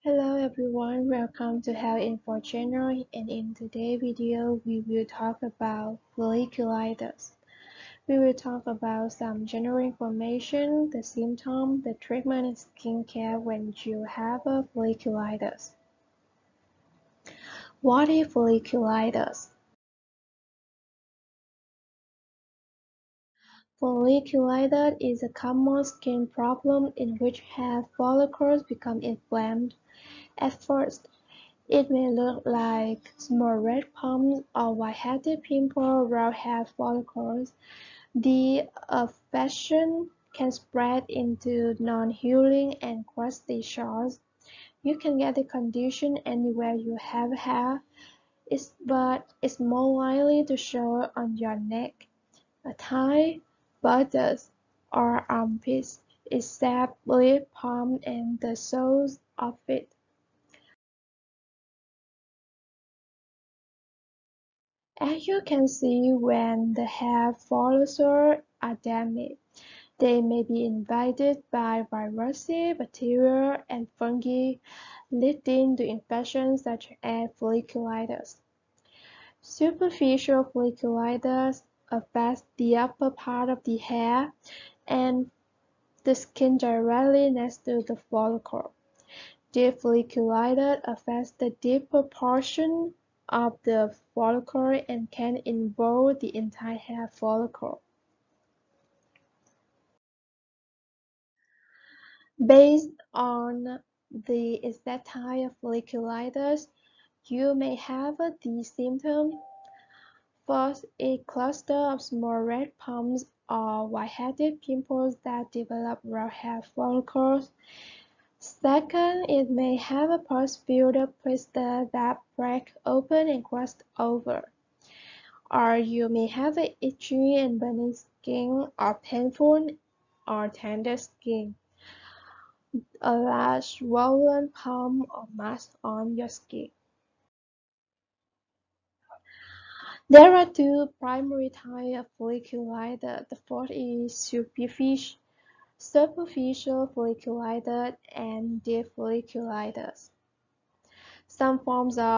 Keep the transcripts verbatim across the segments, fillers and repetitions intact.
Hello everyone, welcome to Health Info channel, and in today's video we will talk about folliculitis. We will talk about some general information, the symptoms, the treatment and skincare when you have a folliculitis. What is folliculitis? Folliculitis is a common skin problem in which hair follicles become inflamed. At first, it may look like small red bumps or white-headed pimples around hair follicles. The affection can spread into non-healing and crusty scars. You can get the condition anywhere you have hair, it's, but it's more likely to show on your neck, a thigh, buttocks, or armpits, except lip palm and the soles of feet. As you can see, when the hair follicles are damaged, they may be invaded by viruses, bacteria, and fungi, leading to infections such as folliculitis. Superficial folliculitis affects the upper part of the hair and the skin directly next to the follicle. Deep folliculitis affects the deeper portion of the follicle and can involve the entire hair follicle. Based on the exact type of folliculitis, you may have these symptoms. First, a cluster of small red bumps or white-headed pimples that develop around hair follicles. Second, it may have a pus filled blister that break open and crust over. Or you may have an itchy and burning skin or painful or tender skin, a large swollen palm or mass on your skin. There are two primary types of folliculitis. The first is superficial, superficial folliculitis and deep folliculitis. Some forms of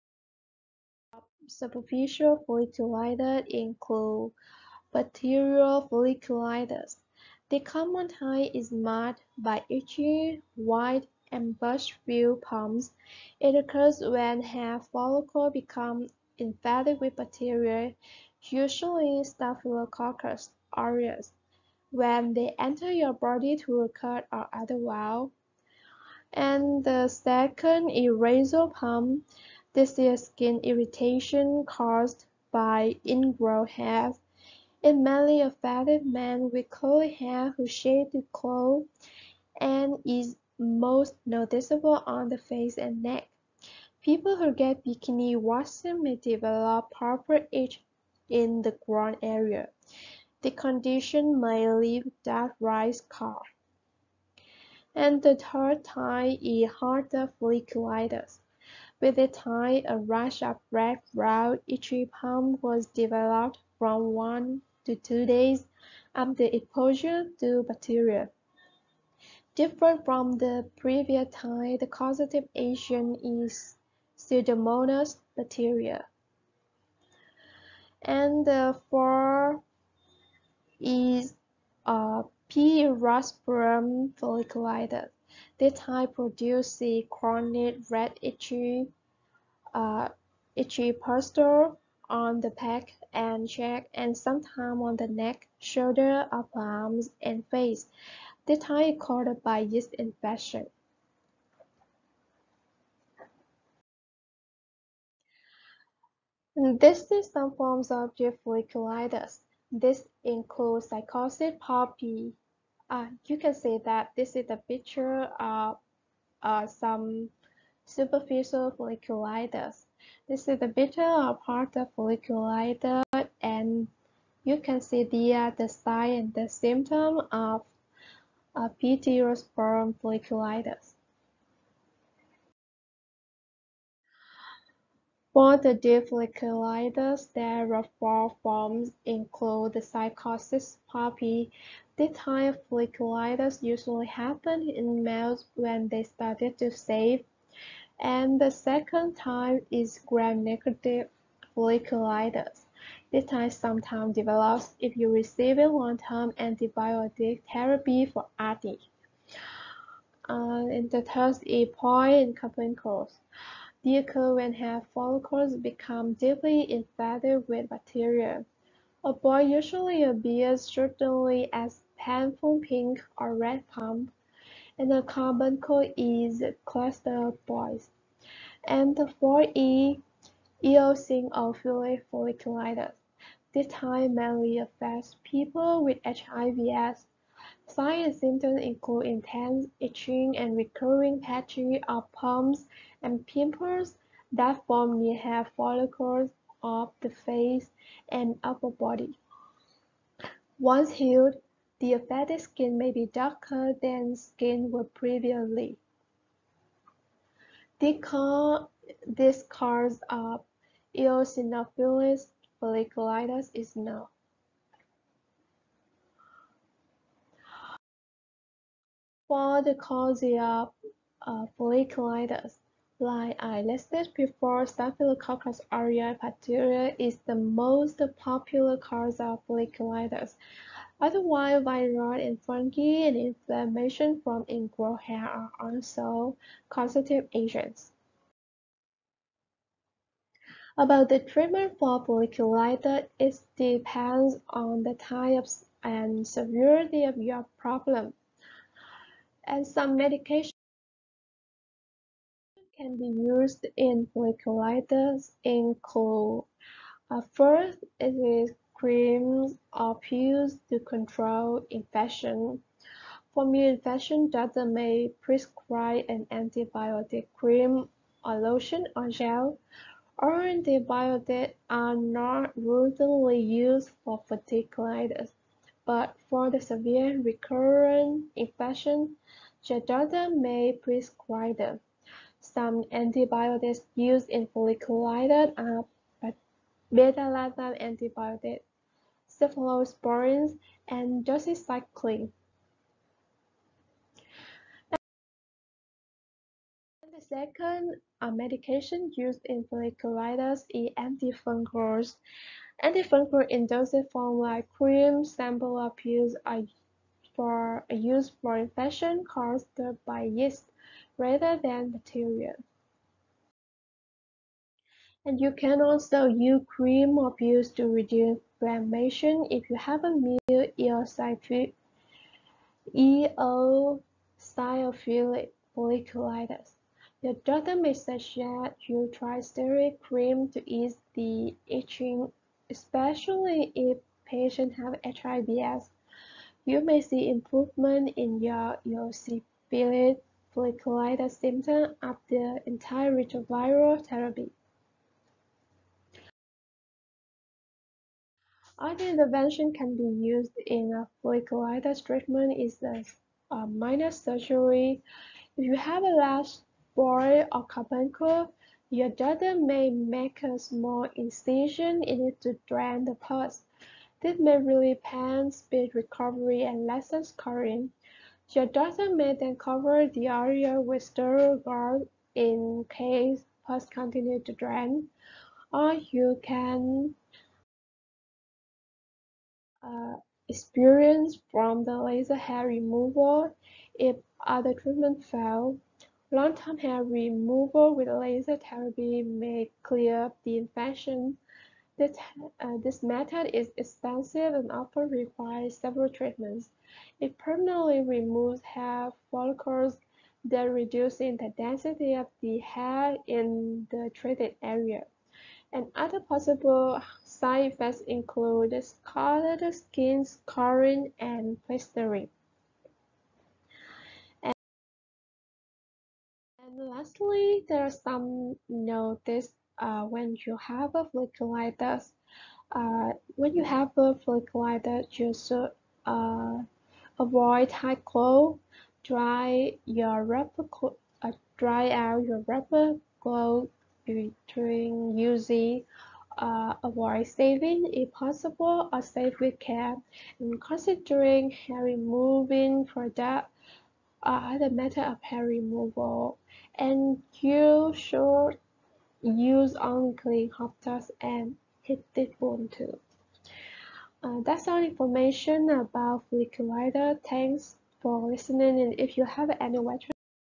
superficial folliculitis include bacterial folliculitis. The common type is marked by itchy, white, and bush-filled palms. It occurs when hair follicles become infected with bacteria, usually Staphylococcus aureus, when they enter your body through a cut or other valve. And the second is razor palm. This is skin irritation caused by ingrown hair. It mainly affected men with curly hair who shave their clothes and is most noticeable on the face and neck. People who get bikini washing may develop purple itch in the groin area. The condition may leave dark red scars. And the third type is harder folliculitis. With the time, a rash of red, brown, itchy palm was developed from one to two days after exposure to bacteria. Different from the previous type, the causative agent is Pseudomonas bacteria. And the fourth is uh, P. raspberry folliculitis. This type produces chronic red itchy uh, itchy pustules on the back and cheek and sometimes on the neck, shoulder, upper arms, and face. This type is caused by yeast infection. This is some forms of deep folliculitis. This includes psychosis puppy. Uh, you can see that this is a picture of uh, some superficial folliculitis. This is the picture of part of folliculitis, and you can see there the sign and the symptom of uh, Pteridosperm folliculitis. For the deep folliculitis, there are four forms, include the psychosis puppy. This type of folliculitis usually happens in males when they started to shave, and the second type is gram-negative folliculitis. This type sometimes develops if you receive a long-term antibiotic therapy for acne. Uh, and the third is point and carbuncles. They occur when hair follicles become deeply infected with bacteria. A boil usually appears certainly as painful pink or red pump, and a carbuncle is a cluster of boils. And the fourth is eosinophilic folliculitis. This type mainly affects people with H I V S. Signs and symptoms include intense itching and recurring patches of bumps and pimples that form near hair follicles of the face and upper body. Once healed, the affected skin may be darker than skin was previously. This cause of eosinophilic folliculitis is known. For the cause of uh, folliculitis, like I listed before, Staphylococcus aureus bacteria is the most popular cause of folliculitis. Otherwise, viral and fungi and inflammation from ingrown hair are also causative agents. About the treatment for folliculitis, it depends on the type and severity of your problem, and some medication can be used in folliculitis include uh, first, it is creams or pills to control infection. For new infection, doctor may prescribe an antibiotic cream or lotion or gel, or antibiotics are not routinely used for folliculitis, but for the severe recurrent infection, the doctor may prescribe them. Some antibiotics used in folliculitis are beta-lactam antibiotics, cephalosporins, and doxycycline. And the second uh, medication used in folliculitis is antifungals. Antifungal in dosage form like cream, sample or pills are for are used for infection caused by yeast rather than bacteria. And you can also use cream or pills to reduce inflammation if you have a mild eosinophilic folliculitis. Your doctor may suggest you try steroid cream to ease the itching, especially if patients have H I V S. You may see improvement in your eosinophilic folliculitis symptoms after antiretroviral therapy. Other intervention can be used in a folliculitis treatment is a, a minor surgery. If you have a large boil or carbuncle, your doctor may make a small incision in it to drain the pus. This may relieve pain, speed recovery, and lessen scarring. Your doctor may then cover the area with sterile gauze in case pus continues to drain, or you can uh, experience from the laser hair removal if other treatment fail. Long-term hair removal with laser therapy may clear up the infection. This, uh, this method is expensive and often requires several treatments. It permanently removes hair follicles, thus reducing the density of the hair in the treated area. And other possible side effects include scarred skin, scarring, and blistering. And, and lastly, there are some notice uh, when you have a folliculitis. Uh, when you have a folliculitis, you should uh, avoid tight clothes. Dry your rubber uh, dry out your rubber clothes between using uh, avoid saving if possible or save with care. And considering hair removing product uh, the method of hair removal, and you should use only clean hot dust and heated bone too. Uh, that's all information about folliculitis. Thanks for listening, and if you have any questions,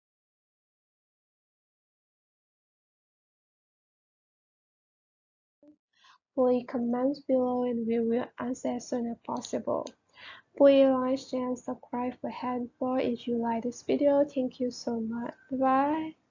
please comment below and we will answer as soon as possible. Please like, share, and subscribe for help if you like this video. Thank you so much. Bye.